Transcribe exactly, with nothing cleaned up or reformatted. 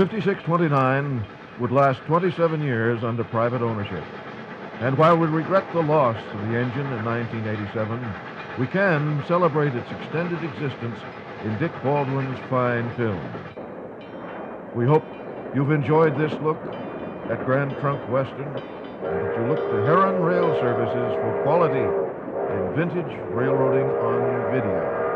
fifty-six twenty-nine would last twenty-seven years under private ownership. And while we regret the loss of the engine in nineteen eighty-seven, we can celebrate its extended existence in Dick Baldwin's fine film. We hope you've enjoyed this look at Grand Trunk Western, and that you look to Herron Rail Services for quality and vintage railroading on video.